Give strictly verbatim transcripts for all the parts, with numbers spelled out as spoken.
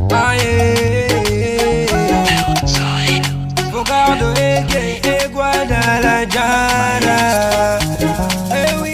Aye. Fogado eke e Guadalajara. Eh oui,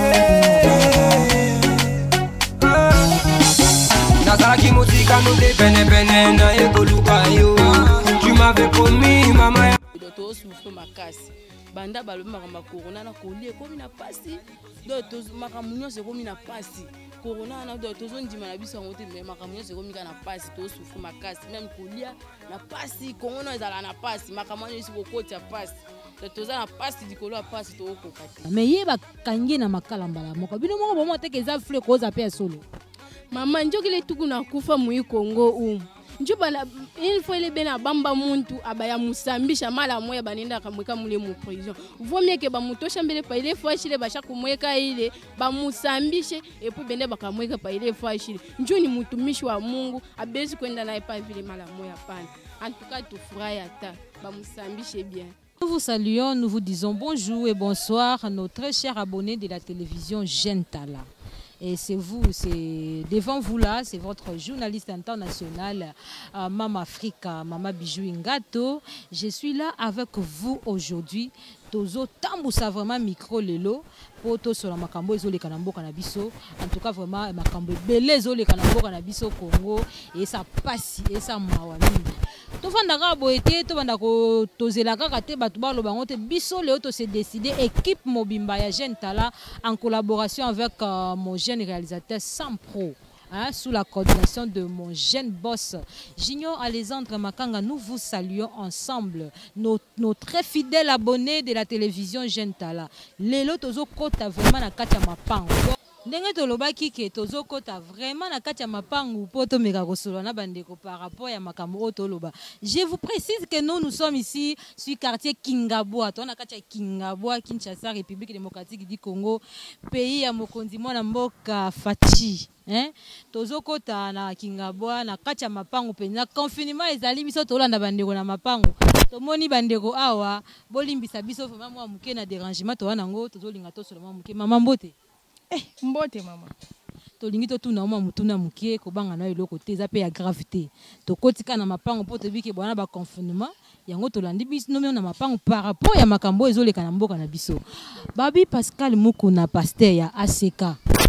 Nazaki Motika nous te pene pene na ekoluka yo. Tu m'avais promis maman. To souffre ma casse. Banda balobi makamba corona na kolie komi na pasi. Do to makamunyo se komi na pasi. Corona na do to zondima na biso ngote me makamunyo se komi na pasi to souffre ma casse. Même kolia na pasi corona ezala na pasi makamunyo isi kokoti ya pasi. Do to za na pasi dikolo ya pasi to okokati. Mais yeba kangi na makala mbala moko. Bino moko bomo tekeza fleur koza pe solo. Mama njokile tuku na kufa mu Kongo um. Njuba na une fois ile bena bamba muntu abaya musambisha mala moya banenda kamweka mule mu prison. Vomie ke ba mutosha mbele pa ile fois shile basha kumweka ile ba musambishe epu bende bakamweka pa ile fois shile. Njuni mutumishi wa Mungu abezi kwenda naye pa vile mala moya pana. En tout cas tu furahi ata ba musambishe bien. Nous vous saluons, nous vous disons bonjour et bonsoir à nos très chers abonnés de la télévision Jeune Tala. Et c'est vous, c'est devant vous là, c'est votre journaliste international, euh, Mama Africa, Mama Bijou Ngato. Je suis là avec vous aujourd'hui. Tozo tambousa vraiment micro lelo. Poto sur la makambo ezole kanambo kanabiso. En tout cas vraiment makambo belé ezole kanambo kanabiso Congo et ça passe et ça mawami. To fandaka boete to bandako tozela kaka te batu ba lobango te biso leo to s'est décidé équipe Mobimba ya Jeune Tala en collaboration avec euh, mon jeune réalisateur Sampro. Hein, sous la coordination de mon jeune boss Junior Alexandre Makanga, nous vous saluons ensemble, nos, nos très fidèles abonnés de la télévision Jeune Tala. Lelo tozo kota vraiment na katia mapango. Ndenge tolobaki ke tozo kota vraiment na katia mapango poto meka kosolo na bandeko par rapport ya makambo toloba. Je vous précise que nous nous sommes ici sur quartier Kingabwa, to na katia Kingabwa, Kinshasa, République démocratique du Congo, pays ya mokonzi mwana mboka Fachi. Hein? Tozoko ta na Kingabwa na kacha mapango penza confinement ezali biso tolanda bandeko na mapango tomoni bandeko awa bolimbisa biso vraiment mwa muke na dérangement to wana ngo tozolinga to solo mwa muke mama mbote eh mbote mama tolingi to tuna mwa mutuna muke ko banga na eloko te za pe ya gravité to kotika na mapango poto biki bwana ba confinement yango tolandi biso no na mapango par rapport ya makambo ezoleka na mboka na biso babi Pascal Mukuna pasteur ya A C K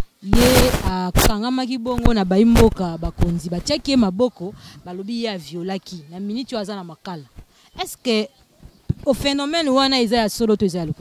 ye a kangama kibongo na baimboka bakonzi batiaki maboko balobi ya violaki na minute waza na makala. Est-ce que au phénomène wana eza ya solo to eza loko?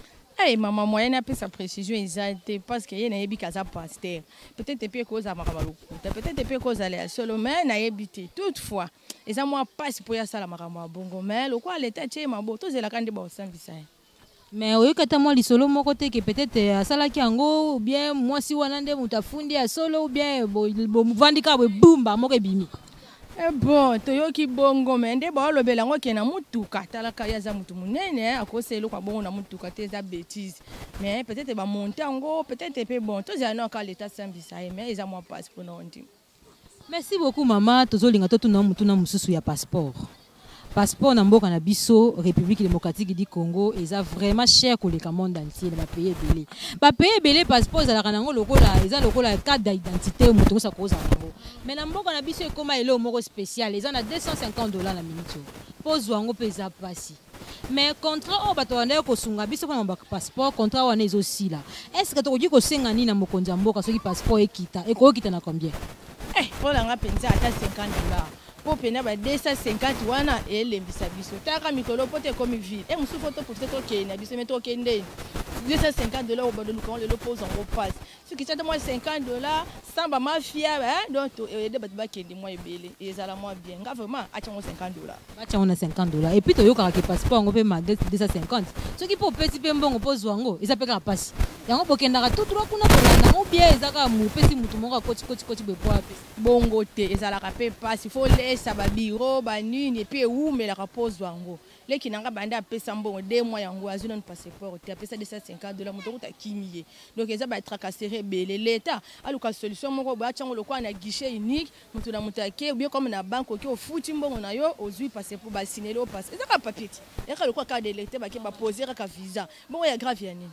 Eh maman moyenne a sa précision exacte parce que yena yebi kaza pasteur. Peut-être peut cause à makamalo. Peut-être peut cause aller solo mais na yebité. Toutefois, eza moi passe pour ya sala makamo bongo mais le quoi l'état tché mabo to zela kandi ba osambisa. Mais oui, quand moi les solo mon côté que peut-être à salaki ango ou bien moi si wana nde mutafundi ya solo ou bien bo vandika bo bumba mo bimi. Eh bon, toyoki bongo mende ba lobela ngo ke na mutuka talaka ya za mutu munene akose lo kwa bongo na mutuka te za bêtise. Mais peut-être ba monter ango, peut-être pe bon, to za na ka l'état sambisa mais ils a moi passe pour non ndi. Merci beaucoup maman, tozolinga to tuna mutu na mususu ya passeport. Passeport na mboka na biso République démocratique du Congo eza vraiment cher pour le monde entier ba payer belé. Ba payer belé passeport za la kanango lokola eza lokola carte d'identité mutu sa koza ngo. Mais na mboka na biso ekoma ele moko spécial eza na deux cent cinquante dollars la minute. Pose wango pesa pasi. Mais contrat o bato wana ko sunga biso kwa ba passeport contrat wana ezo sila. Est-ce que to ko ko senga ni na mokonza mboka soki passeport ekita eko kita na combien? Eh, pour la penza ata cinquante dollars. Pour pena ba deux cent cinquante wana elembisa biso taka mikolo pote comme ville et musu photo pour to ke na biso meto ke ndé deux cent cinquante dollars au bado lukan le pose en repasse ce qui c'est moi cinquante dollars sans ba mafia hein donc aider bat ba ke ndi moi ebele et ça la moi bien nga vraiment acha mo cinquante dollars acha on a cinquante dollars et puis to yoka ke passeport ngo pe ma deux cent cinquante ce qui pour petit pe mbongo pose wango isa pe ka passe yango bokenda ka tout droit kuna kolanda ngo bien ezaka mu pesi mutu moko koti koti koti be poa bongo te ezala ka pe passe il faut esa ba biro ba nini pe umela ka pose wango leki nanga banda apesa mbongo deux mois yango azuna ne passeport te apesa deux cent cinquante dollars mutu ta kimie donc eza ba tracasserie belé l'état aluka solution moko ba chango lokwa na guichet unique mutu na mutake bien comme na banque ki ofuti mbongo na yo ozui passeport ba signer le passe eza ka papier eza lokwa ka de l'état ba ki ba poser ka visa bon ya grave ya nini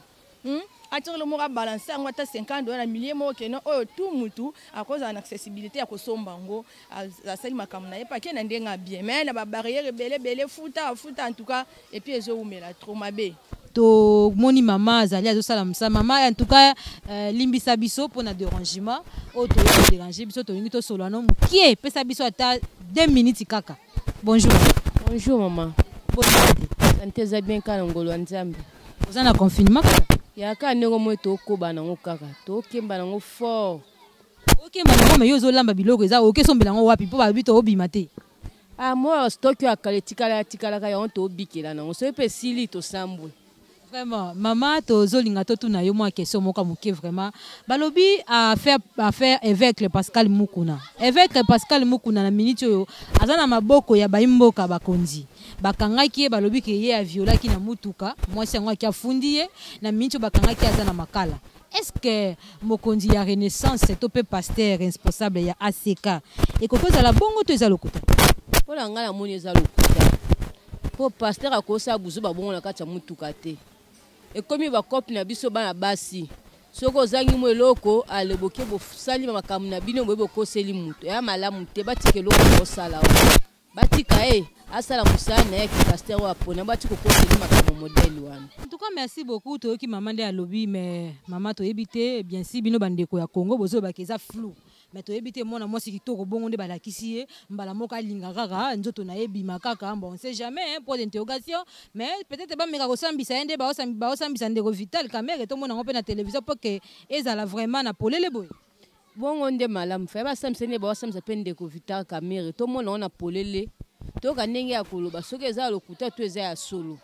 atire le mot à balancer en wata cinquante dollars na millier mo que non oh tout mutu à cause de l'accessibilité à kosombango à sali makamna pas que ndenga bien mais na ba barrière belé belé futa futa en tout cas et puis ezo umela trop mabe to moni mama azali azosala msa mama en tout cas euh, limbisa biso pona dérangement o to déranger biso to ngi to solo no mukie pesa biso ata deux minutes kaka. Bonjour. Bonjour maman. Bonjour. Santé za bien kana ngolo nzambe. Vous en a confinement kaka? Ya ka ndeko mo to ko bana ngo kaka. To kemba ngo fort. OK mama me yo zo lamba biloko eza OK sombela ngo wapi po ba bito obima te. Ah moi stock ya kaletikala tikala ka yo to bikela na ngo so pe sili to sambwe. Vraiment, maman, to zolinga to tuna yo moi question moka muke vraiment. Balobi a faire à faire avec le Pascal Mukuna. Avec Pascal Mukuna na minute yo azana maboko ya baimboka bakonzi. Bakangaki balobi ke ye a viola ki na mutuka, moi c'est moi qui a fundi na minute bakangaki azana makala. Est-ce que mokonzi ya Renaissance c'est topé pasteur responsable ya A C K et koko za la bongo to za lokuta. Pola ngala moni za lokuta. Po pasteur akosa buzu ba bongo na kati ya mutuka te. Et comme il va copie na biso bana basi soko zangi mo eloko aleboke bo sali makamu na bino bo ko seli mutu ya malamu te batike loko ko sala batika eh asala musana ya ki pasteur wa pona batiko ko seli makamu modèle wana. En tout cas merci beaucoup to ki maman de alobi mais maman to ebité bien si bino bandeko ya Congo bozo bakeza flou. Mais to ebité mona moi si kitoko bongo nde balakisi e mbala moka linga kaka nzoto na ebima kaka bon on sait jamais hein, pour d'interrogation mais peut-être ba meka ko sambisa ende ba osambisa ba osambisa ndeko vital caméra to mona ngope na télévision pour que ezala vraiment na polele boy bongo nde malamu fa ba sambisa ne ba osambisa pe ndeko vital caméra to mona ona polele to ka ndenge ya koloba soki eza lokuta to eza ya solo.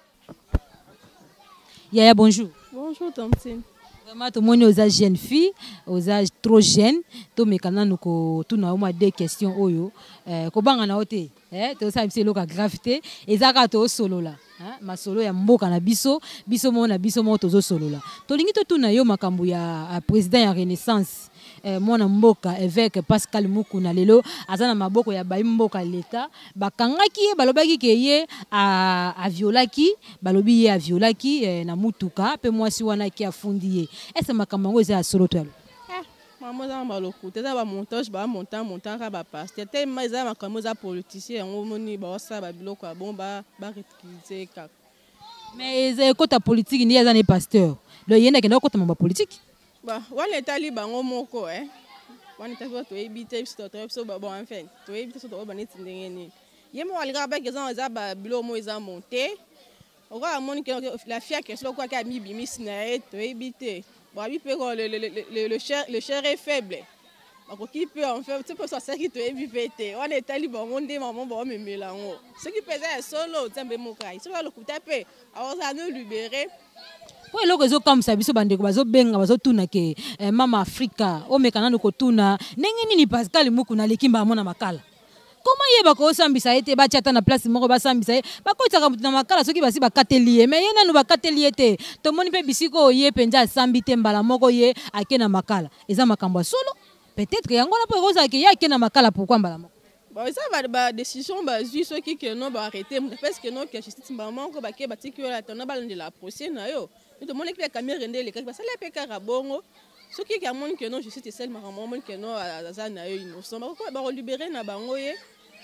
Yaya bonjour. Bonjour Thompson. Vraiment tout le monde aux âges jeunes filles, aux âges trop jeunes, tout me kana nous ko tout na au moins deux questions oyo. Euh ko banga na ote, eh to ça c'est loka gravité et ça ka to solo là. Hein ma solo ya mboka na biso, biso mo na biso mo to solo là. To lingi to tout na yo makambu ya président ya Renaissance. Eh, mwana mboka évêque Pascal Mukuna lelo azana maboko ya bayi mboka leta bakangaki balobaki ke ye a a violaki balobi ye a violaki eh, na mutuka pe mwasi wana ki afundi ye ese makambo ngo za solo twalo eh maman za baloko te za ba montage ba montant montant ka ba pasteur te mais za makambo za politicien ngo moni ba osa ba biloko bon ba ba réutiliser ka mais ze kota politique ni azana pasteur le yenda ke ndako kota mamba politique. Bah, on est allé bango moko eh. On est allé to ebite so to so ba bon enfin. To ebite so to ba net ndenge ni. Yemo alga ba gezan za ba bilo mo za monter. O ga moni que la fia que so quoi ka mi bi mi sna to ebite. Ba bi pe ko le le le le cher le cher est faible. Ba ko ki peut en fait c'est pour ça qui to ebite. On est allé bango ndé maman ba me melango. Ce qui pesait solo tembe mo kai. So ba lo kutape. Alors ça nous libérer. Oui, loko zo comme ça biso bandeko bazo benga bazo tuna ke eh, mama Afrika o mekana no kotuna ndenge nini Pascal Mukuna lekimba mona makala. Comment yeba ko sambisa ete ba chata na place moko ba sambisa ba ko tsaka na makala soki basi ba katelier mais yena no ba katelier te to moni pe bisiko ye penja sambite mbala moko ye akena makala. Eza makambo solo. Peut-être yango na po roza ke ya akena makala pourquoi mbala moko. Bah ça va ba décision ba ju ceux qui que non ba arrêter parce que non que justice maman ko ba ke ba tiki la tona ba de la procès na yo. Tout le monde qui a caméra rendé les cas parce que les pécars à bongo ceux qui a mon que non justice c'est seulement maman que non za na yo innocent ba ko ba libérer na bango ye.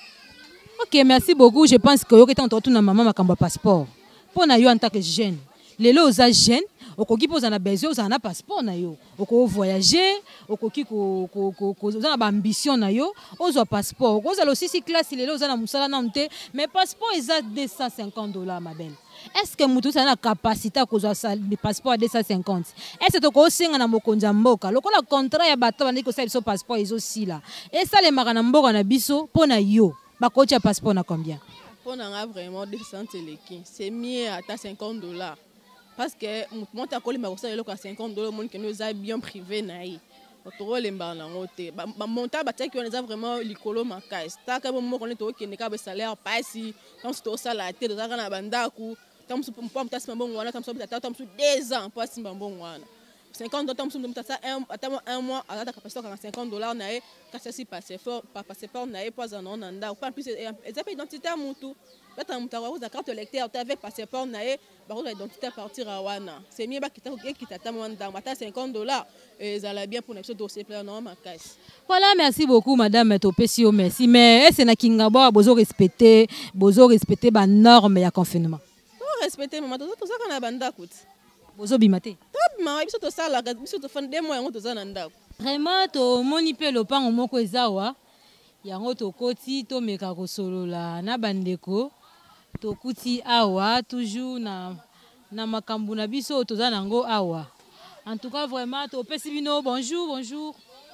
OK, merci beaucoup. Je pense que yo que tant tout na maman makamba passeport. Pour na yo en tant que jeune. Lelo aux jeunes okoki poza na besoin za na passeport na yo oko voyager okoki ko ko ko ko za na ambition na yo ozo passeport ozo lo six classe lelo za na musala na mte mais passeport eza deux cent cinquante dollars ma belle. Est-ce que mutu sa na capacité ko zo sa passeport à deux cent cinquante? Est-ce que ko singa na mokonza mboka lokola contrat ya bato bandi ko sa so passeport ezo sila et ça les makana mboka na biso pona yo ba ko tia passeport na combien? Pona nga vraiment deux cents teleki c'est mieux à cinquante dollars. Parce que mon ta collé ma ça le cinquante dollars monde que nous a bien privé naï autour les mbana ngote ba monta ba teki on est vraiment likolo makai sta ka mo ko ne to ke ne ka ba salaire pas si comme si to sala te za kana bandaku comme si pom tas mbongo wana comme si ta tam deux ans pas si mbongo wana cinquante dollars un mois à la capacité de cinquante dollars nae kasi si passeport pas passeport nae pas en on anda pas plus exemple identité mutu bata mutawa za carte électeur avec passeport nae ba ko identité partir à wana c'est mieux ba kita kita ta mwanda mata cinquante dollars et ça la bien pour notre dossier plein non ma caisse. Voilà, merci beaucoup madame Topesio, merci, mais est-ce na kingabo bozo respecter bozo respecter ba norme ya confinement. Pour respecter maman tout ça qu'on a banda coûte. Bozo bimate. Top ma biso to sala biso to fan deux mois yango to zana ndako. Vraiment to moni pe lopango moko ezawa yango to koti to meka ko solola na bandeko to kuti awa toujours na na makambu na biso to zana ngo awa. En tout cas vraiment to pesi bino bonjour bonjour.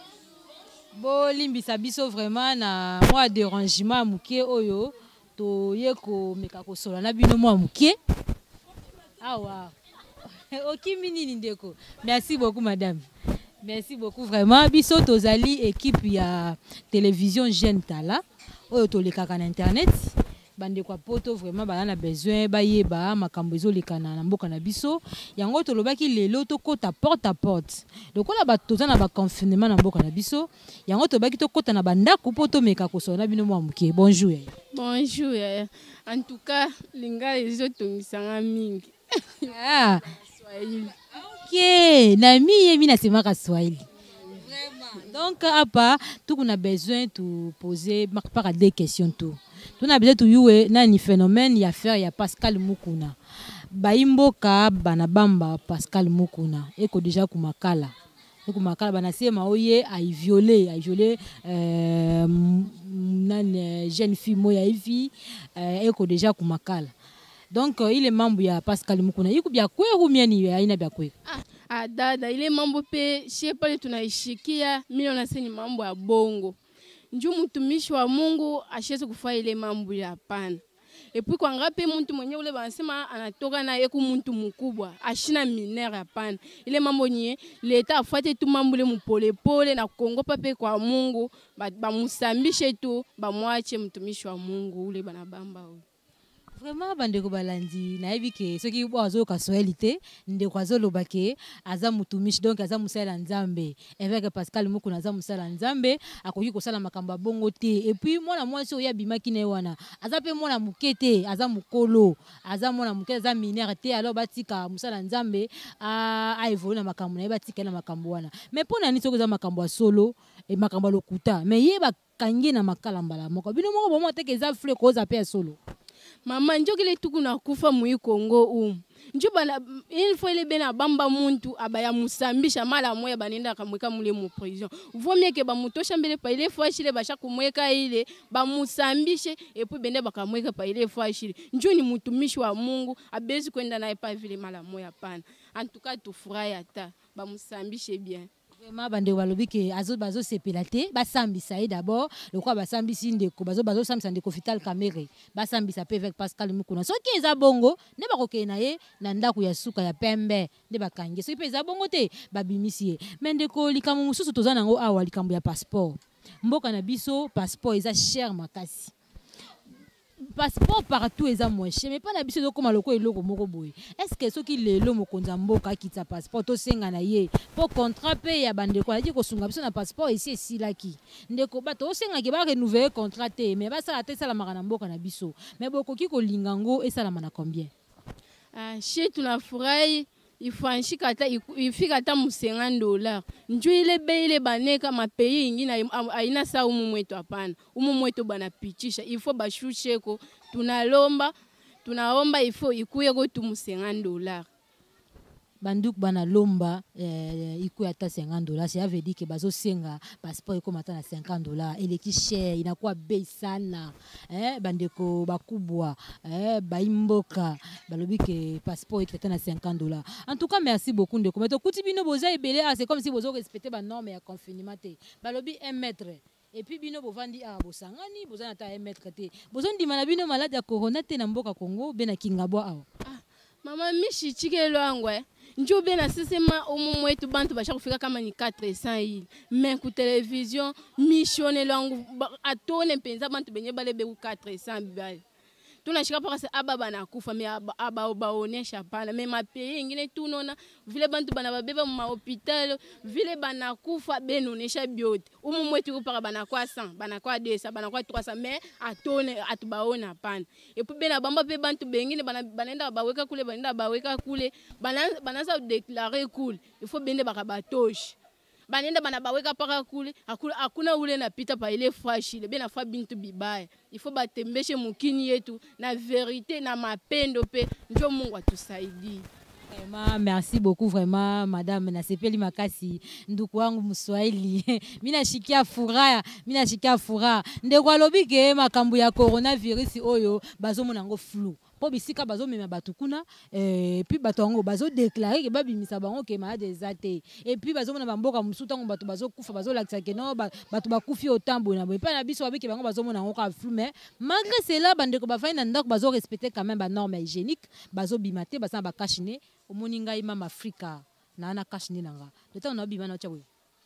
Bo limbisa biso vraiment na moi dérangement muke oyo to yeko meka ko solola na bino moi muke. Awa. Ok, mini ndeko. Merci beaucoup madame. Merci beaucoup vraiment. Biso tozali équipe ya télévision Jeune Tala. Oyo to lekaka na internet. Bande kwa poto vraiment ba na besoin ba yeba makambo ezo lekana na mboka na biso. Yango to lobaki lelo to kota porte à porte. Donc on a ba toza na ba confinement na mboka na biso. Yango to baki to kota na banda ku poto meka ko sona bino mwa muke. Bonjour. Bonjour. En tout cas, linga ezo tongisanga mingi. Ah. Ok, nami yemi na sema ka Swahili. Vraiment. Donc apa, tout on a besoin de poser par des questions tout. Tout on a besoin de yue nani phénomène ya faire ya Pascal Mukuna. Baimboka banabamba Pascal Mukuna. Eko déjà kumakala. Eko makala banasema oye a violé, a violé euh nani jeune fille moya hivi eko déjà kumakala. Donc euh, il est membre ya Pascal Mukuna. Yiku bya kweru miani ya ina bya kweru. Ah, ah dada ile mambo pe shie pale tunaishikia milioni seni mambo ya bongo. Nju mtumishi wa Mungu asheze kufanya ile mambo ya hapana. Et puis kwa ngapi mtu mwenye ule banasema anatoka na yeku mtu mkubwa ashina minere hapana. Ile mambo nye leta afuate tu mambo ile mpole pole na kuongopa pe kwa Mungu ba, ba musambishe tu ba mwache mtumishi wa Mungu ule banabamba ule. Vraiment bandeko balandi na yebi ke soki bo azo ka soelite ndeko azo lobake aza mutumishi donc aza musala nzambe avec Pascal Mukuna aza musala nzambe akoki ko sala makamba bongo te et puis mwana mwasi oya bimaki na wana aza pe mwana mukete aza mukolo aza mwana mukete aza minere te alors batika musala nzambe a a évoluer na makambo na batika na makambo wana mais pona ni soki za makambo ya solo et makambo lokuta mais yeba kangi na makala mbala moko bino moko bomo te ke za flé ko za pe solo. Mama njokile tuku na kufa mui Kongo um. Njubana il faut ele bena bamba muntu abaya musambisha mala moya banenda kamweka mule mu prison. Vomie ke ba mutosha mbele pa ile fois shile basha kumweka ile ba musambishe et puis bende bakamweka pa ile fois shile. Njoni mutumishi wa Mungu abezi kwenda naye pa vile mala moya pana. En tout cas tufurahi ata ba musambishe bien. Vraiment bande walobi ke azo bazo sepelate basambisa et d'abord le quoi basambisi ndeko bazo bazo sambisa ndeko Vital Kamerhe basambisa pe avec Pascal Mukuna soki eza bongo ne bakoke na ye na ndako ya suka ya pembe ne bakange soki pe eza bongo te babimisi mais ndeko likambo mususu tozana ngo awa likambo ya passeport mboka na biso passeport eza cher makasi. Passeport partout est à moins cher mais pas l'habitude de comme loko eloko moko boy. Est-ce que ceux qui le lo mokonza mboka ki ta passeport to senga na ye pour contrat pe ya bande ko dit ko sunga biso na passeport ici ici là ki ndeko bato senga ke ba renouveler contrat te mais ba ça te ça la marana mboka na biso mais boko ki ko lingango et ça la mana combien. Ah chez tunafurahi ifanshika hata ifika hata msengani dollars njoo ile bei ile baneka mapei ingine aina saa umu mwetu hapana umu mwetu bana pitisha ifo bashusheko tunalomba tunaomba ifo ikuye go tu msengani dollars banduk bana lomba eh, ikuye hata cinquante dollars ça veut dire que bazo senga passeport iko mata na cinquante dollars ele ki cher inakuwa bei sana eh bandeko bakubwa eh baimboka balobi que passeport iko na cinquante dollars. En tout cas merci beaucoup ndeko mais to kuti bino boza ebele c'est comme si bozo respecter ba norme ya confinement te balobi un mètre et puis bino bovandi a bosangani bozana ta un mètre te bozondi mana bino malade ya corona te na mboka Congo bena kingabo awa. Ah mama mishi chike lwangwe njoo bena sisema umu mwetu bantu basha kufika kama ni quatre cents il mais ku television missionne langu atone penza bantu benye bale be ku quatre cents bale tunashika paka se aba banakufa me aba baonesha pana me mapeyi ingine tunona vile bantu bana babeba mu hôpital vile banakufa benonesha biote umu mwetu paka banakwa cent banakwa deux cents banakwa trois cents mais atone atubaona pana et puis bena bamba pe bantu bengine bana banenda baweka kule banenda baweka kule bana banaza déclarer cool il faut bende baka batoshi banenda bana baweka paka kule akuna ule na pita pa ile fashile bena fa bintu bibaya il faut batembeshe mukini yetu na vérité na mapendo pe njo Mungu atusaidie. Vraiment, merci beaucoup vraiment madame nasepeli makasi nduku wangu Mswahili mina shikia furaha mina shikia furaha ndeko alobi ke makambo ya coronavirus oyo bazomona ngo flou po bisika bazomema batu kuna et puis bato yango bazo déclarer ke babimisa bango ke malade ezate et puis bazomona bamboka musuta ngo bato bazokufa bazolakisa ke no bato bakufi otambo na boye pa na biso babiki bango bazomona ngo ka flou mais malgré cela bandeko bafai na ndako bazo respecter quand même ba norme hygiénique bazo bimate basana bakashine omoni ngai mama Afrika na ana kashine nanga le temps na bima na tchawe.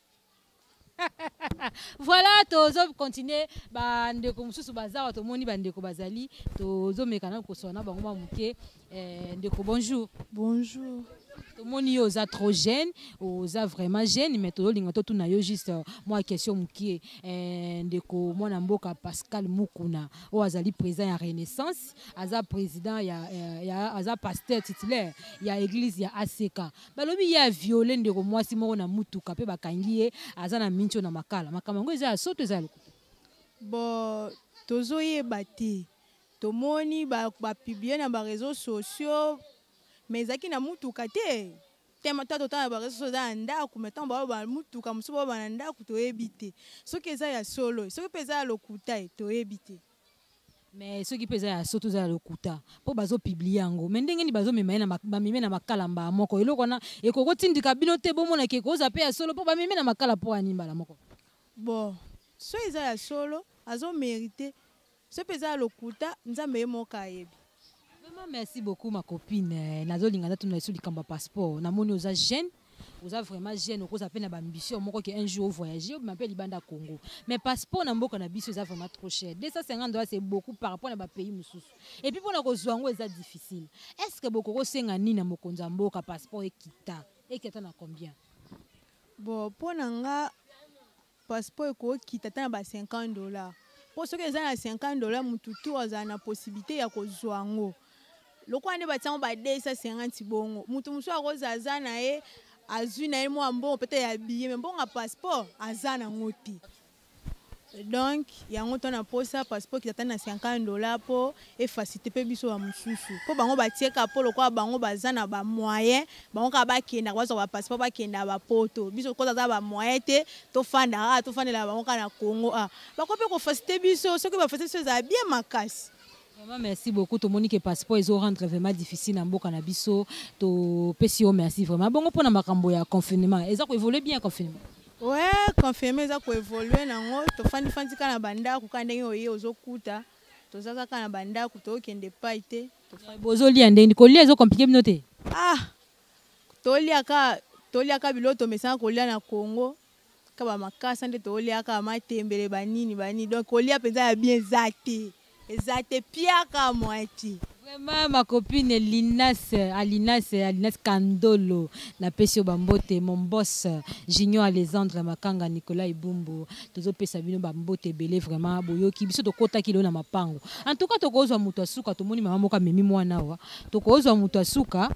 Voilà, tozo continuer ba ndeko mususu bazawa to moni ba ndeko bazali tozo mekana ko sona bango ba muke eh ndeko bonjour. Bonjour. To moni yo za trop jeune, oza vraiment jeune mais to linga to tuna yo juste moi question muke eh ndeko mwana mboka Pascal Mukuna o azali président ya Renaissance, aza président ya ya aza pasteur titulaire ya église ya A C K. Balobi ya violé ndeko mwasi moko na mutuka pe bakangiye aza na mincho na makala. Makamango eza soto eza lokuta. Bo tozo yeba te. Tomoni ba ba publier na ba réseaux sociaux mais zaki na mutuka te. Tema tato ta ba réseaux sociaux za ndako metan ba ba mutuka musu ba na ndako to ebite. Soki eza ya solo, soki peza ya lokuta to ebite. Mais ceux qui pèsent à surtout à lokuta po bazo publier yango mais ndenge ni bazo mema na ba meme na makala mba moko eloko na ekoko tindika bino te bo mona ke koza pe ya solo po ba meme na makala po animba la moko. Bon, so eza ya solo azo mériter. Ce peza lokuta nzambe moka yebi. Vraiment merci beaucoup ma copine. Nazo linga tu na suli kamba passeport. Na moni oza jeune, oza vraiment jeune okoza pe na ba ambition moko ke un jour voyager ou m'appelle Libanda Congo. Mais passeport na mboka na biso eza vraiment trop cher. deux cent cinquante dollars c'est beaucoup par rapport à ba pays mususu. Et puis pour na kozwa ngo eza difficile. Est-ce que boko ko senga ni na mokonza mboka passeport ekita? Ekita na combien? Bon, pour nga passeport ko kita ta na ba cinquante dollars. Pour ceux qui ont cinquante dollars, mututu aza na possibilité ya kozwa ngo. Loko ane batango ba deux cent cinquante bongo. Mutu muso akoza aza na e azui na e mo ambo peut-être ya billet mais bon a passeport aza na ngoti. Donc yango to na posa passeport ki na cinquante dollars po e facilité pe biso ba mususu. Po bango ba tieka po loko bango baza na ba moyen, bango ka ba kenda kwa ba passeport ba kenda ba poto. Biso ko za ba moyen te to fanda ah to fanda la bango kana Congo ah. Ba ko pe ko facilité biso, ce que ba facilité ça bien makasi. Vraiment merci beaucoup to moni que passeport ils ont rendre vraiment difficile na mboka na biso to pesio merci vraiment. Bongo pona makambo ya confinement. Eza ko évoluer bien confinement. Ouais, confirmer ça ko évoluer nango to fandi fandi kana banda ku kandenge oye ozokuta to zaka kana banda ku to kende paite to bozo lia ndenge ko lia zo compliqué binote. Ah to lia ka to lia ka biloto mesana ko lia na Congo ka ba makasa nde to lia ka matembele banini banini donc ko lia penza ya bien zate ezate pia ka moiti. Vraiment ma copine Linas Alinas Alinas Kandolo na pesio bambote mon boss Junior Alexandre Makanga Nicolas Ibumbu tozo pesa bino bambote belé vraiment boyoki biso to kota kilo na mapango en tout cas to kozwa muto asuka to moni mama moka memi mwana wa to kozwa muto asuka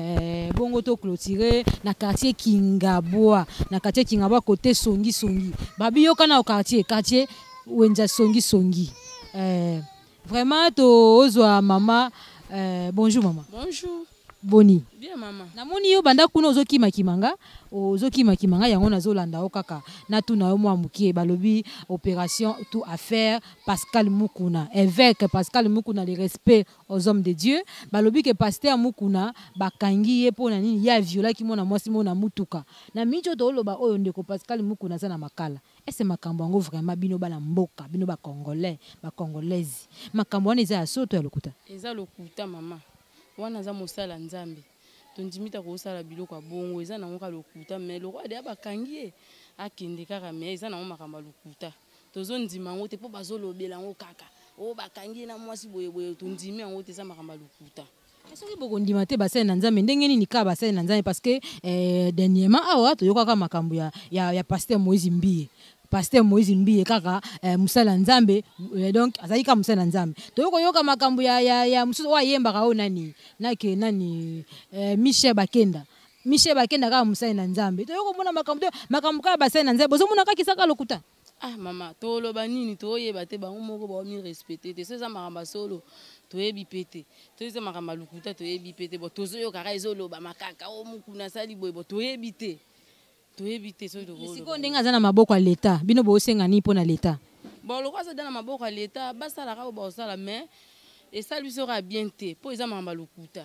eh bongo to clôturer na quartier Kingabwa na quartier Kingabwa côté Songi Songi babi yoka na quartier quartier Wenza Songi Songi eh vraiment to ozwa mama euh, bonjour maman. Bonjour. Boni. Bien maman. Na moni yo banda kuno ozoki makimanga, ozoki makimanga yango nazolanda o kaka. Na tuna yo mwa mukie balobi opération tout à faire Pascal Mukuna. Évêque Pascal Mukuna le respect aux hommes de Dieu. Balobi que pasteur Mukuna bakangi ye pona nini ya viola ki mona mwasi mona mutuka. Na mijo to loba oyo ndeko Pascal Mukuna za na makala. Ese makambo yango vraiment bino bana mboka, bino ba congolais, ba congolaise. Makambo wana eza ya soto ya lokuta. Eza lokuta mama. Wana za mosala nzambe. Tondimita ko sala biloko ya bongo eza nango ka lokuta mais le roi de abakangie akende kaka mais eza nango makambo lokuta. Tozo ndima ngo te po bazolobela ngo kaka. o bakangi na mwasi boye boye tondimi yango te eza makambo ya lokuta. soki bokondima te basali na nzambe ndenge nini kaka basali na nzambe parce que eh, dernièrement awa toyokaka makambo ya, ya, ya Pasteur Moïse Mbiye. Pasteur Moïse Mbiye kaka eh, musala nzambe eh, donc azali ka musala nzambe toyoko yoka makambo ya ya ya mususu wa yembaka o nani nake nani eh, Michel Bakenda Michel Bakenda kaka musala na nzambe toyoko mona makambo makambo kaka basali na nzambe bozomona kaka kisaka lokuta. Ah mama toloba nini toyeba te bango moko ba mi respecter te seza makambo solo toyebi pete toyeza makambo lokuta toyebi pete bo tozoyo kaka ezoloba makaka o mukuna sali boye bo toyebi te toyebi te so tokolo siko ndenge aza na maboko ya leta bino bosenga nini mpona leta bon lokwa aza na maboko ya leta basalaka o baosala mais esali biso ka bien te po eza makambo lokuta.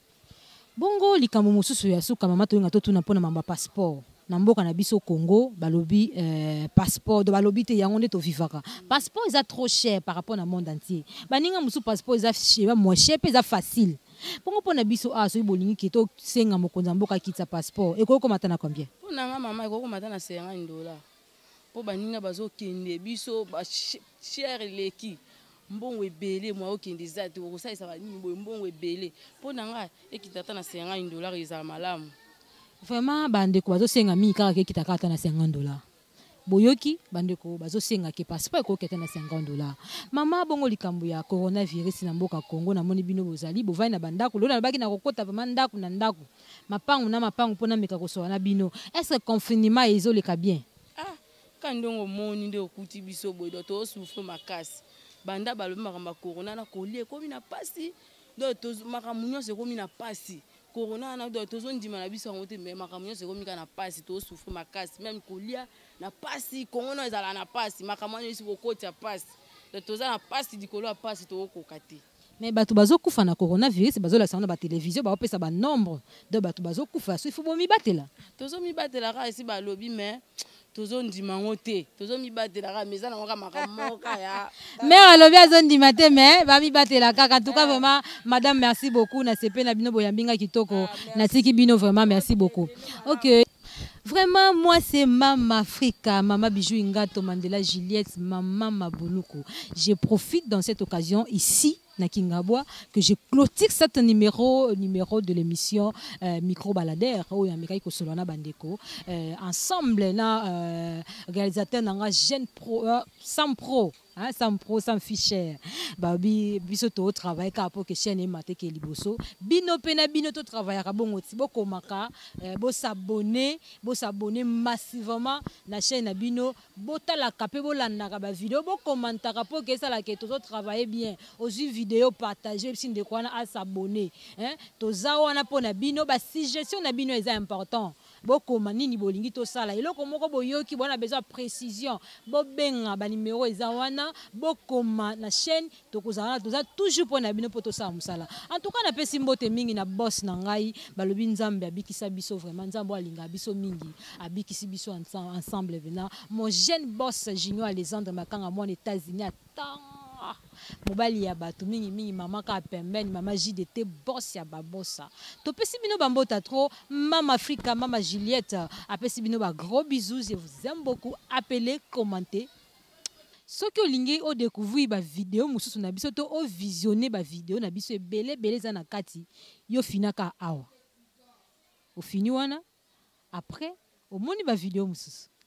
Bongo likambo mosusu ya suka mama toyenga totuna mpona mamba passeport na mboka na biso Congo balobi euh, passeport de balobi te yango nde to vivaka passeport eza trop cher par rapport na monde entier baninga musu passeport eza cher moins cher pe eza facile bongo pona biso a so bolingi kito senga mokonza mboka kitsa passeport ekoko matana combien pona nga mama ekoko matana cinquante dollars po baninga bazokende biso ba cher leki mbongo ebele mwa okende za te okosalisa banini boye mbongo ebele pona nga ekitata na cinquante dollars eza malamu. Vraiment bandeko bazosenga mingi kaka kekita kata na cinquante dollars boyoki bandeko bazosenga ke passeport ko keta na cinquante dollars mama bongo likambo ya coronavirus na mboka Congo na moni bino bozali bovai na bandako lona baki na kokota vraiment ndako na ndako mapangu na mapangu pona meka kosoa na bino est-ce que confinement ezoleka bien ah kandongo moni nde okuti biso boye do to souffre makasi banda balobi makambo corona na kolie komi na pasi do to makambo nyonso komi na pasi corona na do tozo ndima na biso ngote mais makambo nyonso komi na pasi to souffre makasi même kolia na pasi kongono ezala na pasi makambo nyonso kokoti ya pasi do toza na pasi dikolo ya pasi to kokati. Mais bato bazokufa na coronavirus bazolasa na ba télévision ba opesa ba nombre de bato bazokufa so il faut bomi batela tozo mi batela ka esi balobi mais tozo ndima ngote tozo mi batela ka meza na ngoka makambo ka ya mère alobi azo ndima te mais ba mi batela kaka en tout cas vraiment madame merci beaucoup na sepe na bino boyambinga kitoko na tiki bino vraiment merci beaucoup. OK. Vraiment, moi, c'est Mama Africa, Mama Bijou Ingato Mandela Juliette, Mama Mabuluku. Je profite dans cette occasion ici, na Kingabwa, que je clôture cet numéro, numéro de l'émission euh, Micro Baladère, où il y a Mikaï Kosolana Bandeko. Euh, ensemble, na euh, réalisateur nanga jeune pro, euh, sans pro. Hein, sans pro, sans fichier. Babi, biso to travail ka pour que chaîne mate ke liboso. Bino pena bino to travail ka bongo ti boko maka, bo s'abonner, bo s'abonner massivement na chaîne na bino, bo tala kapé bo landa ka ba vidéo, bo commenter ka pour que ça la ke to travailler bien. Aussi vidéo partager sin de quoi à s'abonner. Hein, to za wana pona bino ba suggestion na bino est important. Boko manini bolingi to sala. Eloko moko boyoki bona besoin précision. Bo benga ba numéro eza wana bokoma na chaîne tokozala toza toujours pour na bino poto sa musala. En tout cas na pesi mbote mingi na boss na ngai balobi nzambe abikisa biso vraiment nzambe alinga biso mingi abikisi biso ensemble venant mon jeune boss Junior Alexandre Makanga moi aux États-Unis attends mobali ya bato mingi mingi mama ka pembeni mama J D T boss ya babosa to pesi bino bambota trop Mama Africa Mama Juliette apesi bino ba gros bisous je vous aime beaucoup appelez commentez. Ceux qui ont lingué au découvrir ba vidéo mususu na biso to o visionner ba vidéo na biso ebele bele za na kati yo finaka awa au fini wana après au moni ba vidéo mususu